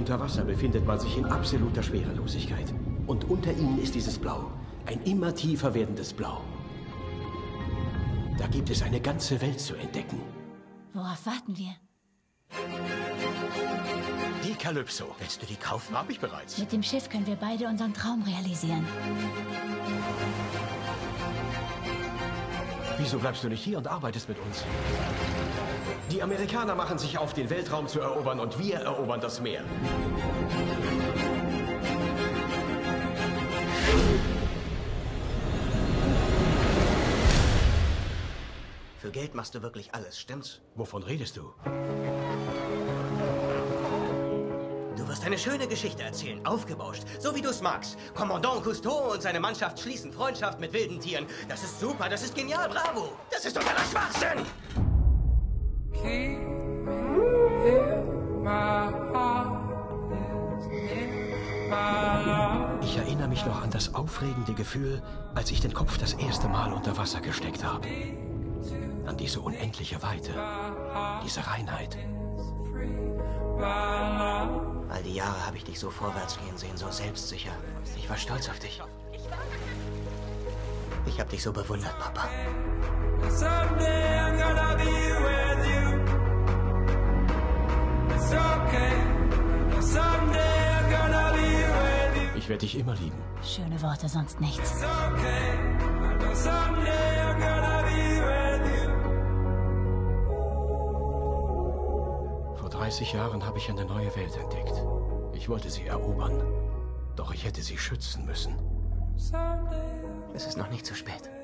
Unter Wasser befindet man sich in absoluter Schwerelosigkeit. Und unter ihnen ist dieses Blau. Ein immer tiefer werdendes Blau. Da gibt es eine ganze Welt zu entdecken. Worauf warten wir? Die Calypso. Willst du die kaufen? Hab ich bereits. Mit dem Schiff können wir beide unseren Traum realisieren. Wieso bleibst du nicht hier und arbeitest mit uns? Die Amerikaner machen sich auf, den Weltraum zu erobern, und wir erobern das Meer. Für Geld machst du wirklich alles, stimmt's? Wovon redest du? Du wirst eine schöne Geschichte erzählen, aufgebauscht, so wie du es magst. Kommandant Cousteau und seine Mannschaft schließen Freundschaft mit wilden Tieren. Das ist super, das ist genial, bravo! Das ist totaler Schwachsinn! Ich erinnere mich noch an das aufregende Gefühl, als ich den Kopf das erste Mal unter Wasser gesteckt habe. An diese unendliche Weite, diese Reinheit. All die Jahre habe ich dich so vorwärts gehen sehen, so selbstsicher. Ich war stolz auf dich. Ich habe dich so bewundert, Papa. Ich werde dich immer lieben. Schöne Worte, sonst nichts. Vor 30 Jahren habe ich eine neue Welt entdeckt. Ich wollte sie erobern, doch ich hätte sie schützen müssen. Es ist noch nicht zu spät.